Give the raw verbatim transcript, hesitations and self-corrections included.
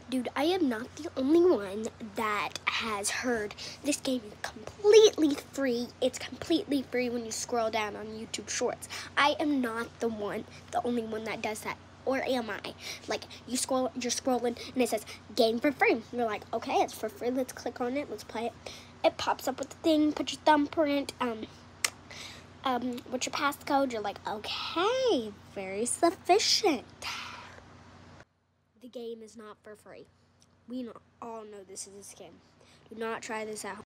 Dude, I am not the only one that has heard this game is completely free. It's completely free when you scroll down on YouTube Shorts. I am not the one, the only one that does that. Or am I? Like, you scroll, you're scrolling, and it says, game for free. You're like, okay, it's for free. Let's click on it. Let's play it. It pops up with the thing. Put your thumbprint. Um, um, what's your passcode? You're like, okay, very sufficient. The game is not for free. We all know this is a scam. Do not try this out.